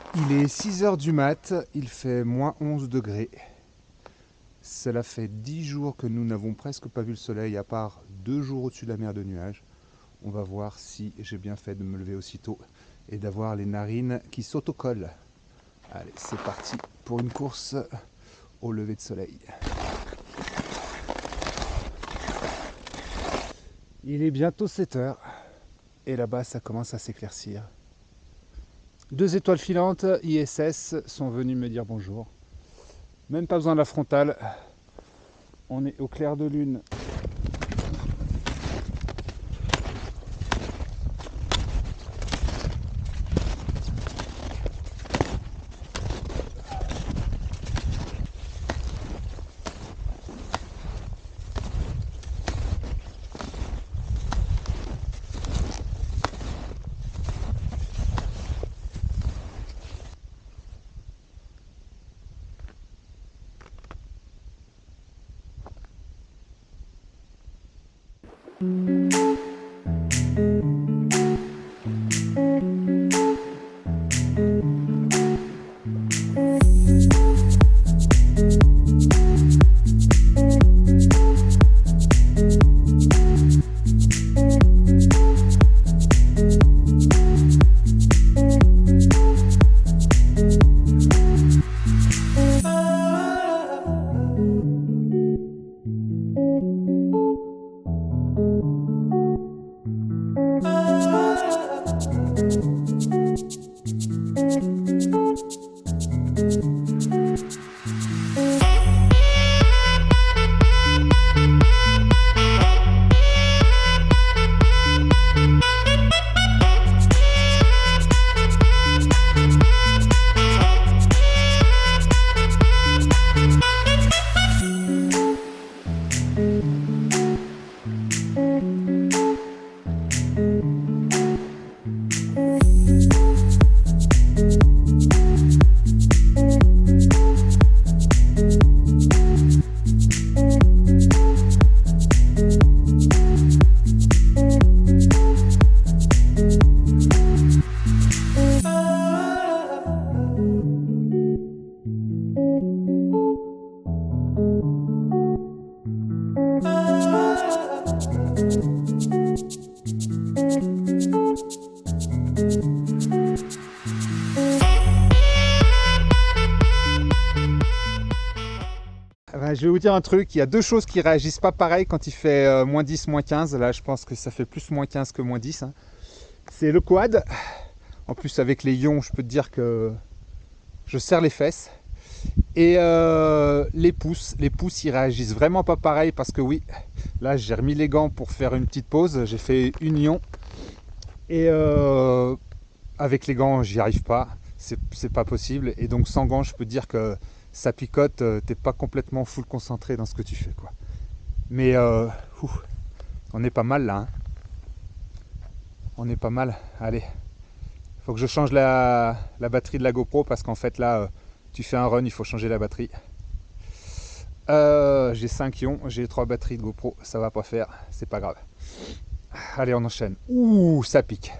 Il est 6 heures du mat, il fait moins 11 degrés. Cela fait 10 jours que nous n'avons presque pas vu le soleil, à part 2 jours au-dessus de la mer de nuages. On va voir si j'ai bien fait de me lever aussitôt et d'avoir les narines qui s'autocollent. Allez, c'est parti pour une course au lever de soleil. Il est bientôt 7 heures et là-bas ça commence à s'éclaircir. 2 étoiles filantes ISS sont venues me dire bonjour. Même pas besoin de la frontale. On est au clair de lune. Je vais vous dire un truc, il y a deux choses qui réagissent pas pareil quand il fait moins 10, moins 15. Là, je pense que ça fait plus moins 15 que moins 10. Hein. C'est le quad. En plus, avec les ions, je peux te dire que je serre les fesses. Et les pouces. Les pouces, ils réagissent vraiment pas pareil parce que oui, là, j'ai remis les gants pour faire une petite pause. J'ai fait une ion. Et avec les gants, j'y arrive pas. C'est pas possible. Et donc, sans gants, je peux te dire que ça picote, t'es pas complètement full concentré dans ce que tu fais, quoi. Mais on est pas mal là, hein. On est pas mal. Allez, faut que je change la batterie de la GoPro parce qu'en fait là, tu fais un run, il faut changer la batterie. J'ai 5 ions, j'ai 3 batteries de GoPro, ça va pas faire, c'est pas grave. Allez, on enchaîne. Ouh, ça pique.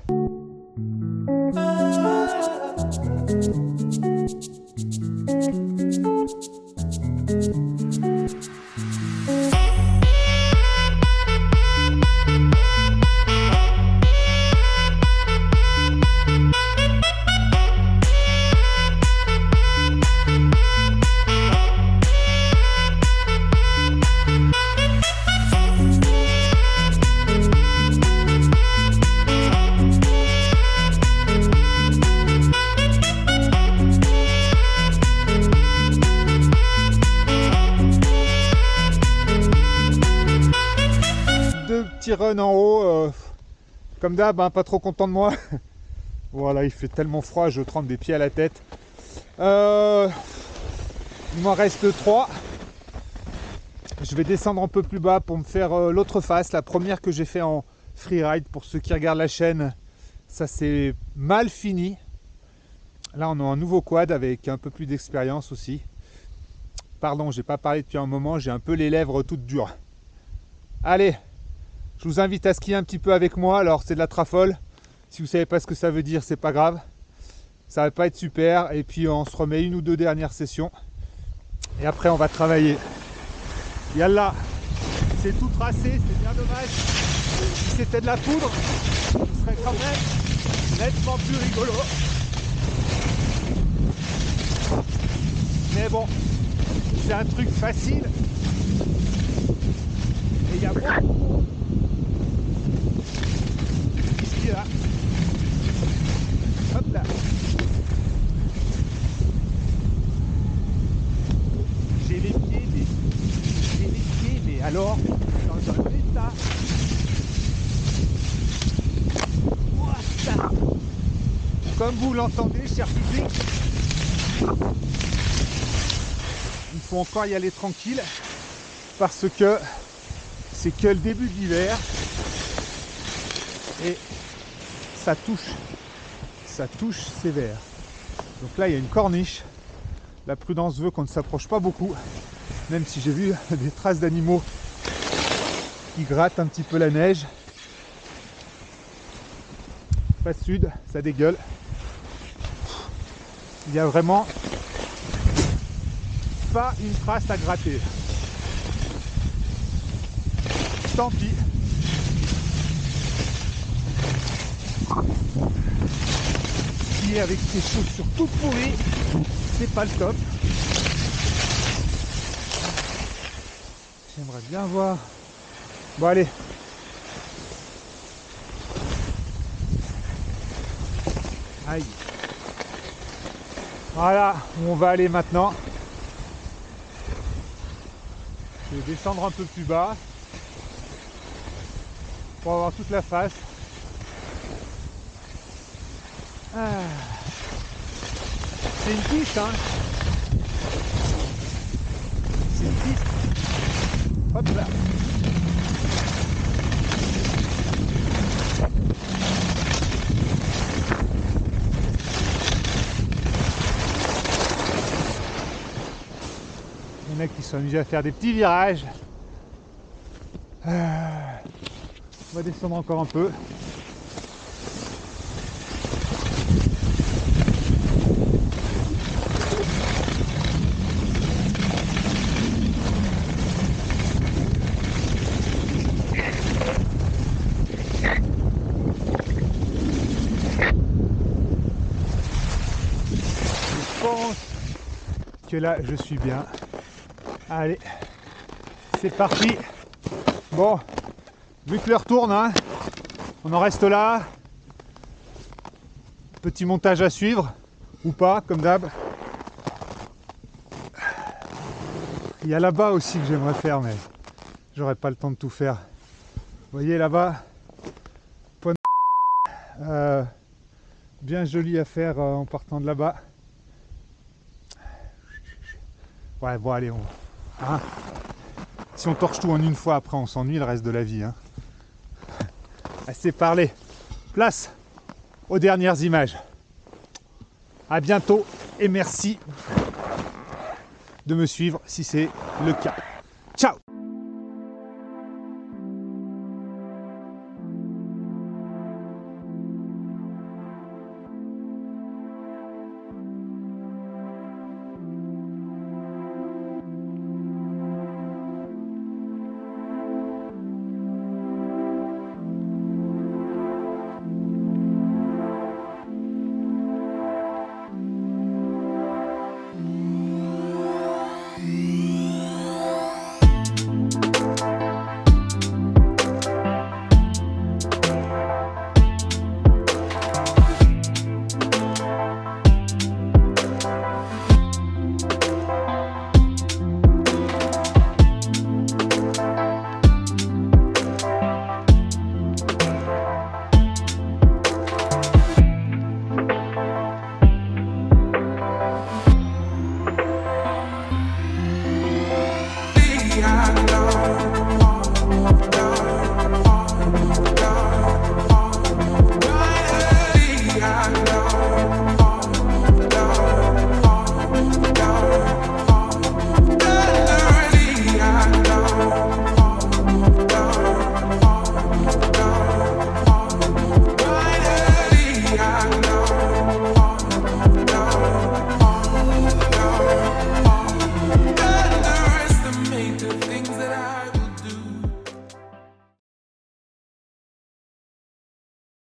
Petit run en haut, comme d'hab, hein, pas trop content de moi. Voilà, il fait tellement froid, je trempe des pieds à la tête. Il m'en reste 3. Je vais descendre un peu plus bas pour me faire l'autre face, la première que j'ai fait en freeride. Pour ceux qui regardent la chaîne, ça s'est mal fini. Là, on a un nouveau quad avec un peu plus d'expérience aussi. Pardon, j'ai pas parlé depuis un moment, j'ai un peu les lèvres toutes dures. Allez, je vous invite à skier un petit peu avec moi. Alors, c'est de la trafole. Si vous savez pas ce que ça veut dire, c'est pas grave. ça va pas être super. Et puis on se remet une ou deux dernières sessions. Et après on va travailler. Yallah, c'est tout tracé, c'est bien dommage. Si c'était de la poudre, ce serait quand même nettement plus rigolo. Mais bon, c'est un truc facile. Et il y a beaucoup de monde ici là. Hop là. J'ai les pieds, mais alors dans un état. Ouah, comme vous l'entendez, cher public, il faut encore y aller tranquille parce que c'est que le début de l'hiver et ça touche sévère. Donc là il y a une corniche. La prudence veut qu'on ne s'approche pas beaucoup, même si j'ai vu des traces d'animaux qui grattent un petit peu la neige. Pas sud, ça dégueule. Il y a vraiment pas une trace à gratter. Tant pis. Skier avec ses chaussures toutes pourries, c'est pas le top. J'aimerais bien voir. Bon allez. Aïe. Voilà où on va aller maintenant. Je vais descendre un peu plus bas pour avoir toute la face. Ah. C'est une piste, hein. C'est une piste. Hop là. Les mecs qui sont amusés à faire des petits virages. On va descendre encore un peu. Je pense que là je suis bien. Allez, c'est parti. Bon, vu que l'heure tourne, hein, on en reste là. Petit montage à suivre, ou pas, comme d'hab. Il y a là-bas aussi que j'aimerais faire, mais j'aurais pas le temps de tout faire. Vous voyez là-bas, point bien joli à faire en partant de là-bas. Ouais, bon allez, hein, si on torche tout en une fois, après on s'ennuie le reste de la vie. Hein. Assez parlé. Place aux dernières images. À bientôt et merci de me suivre si c'est le cas. Ciao!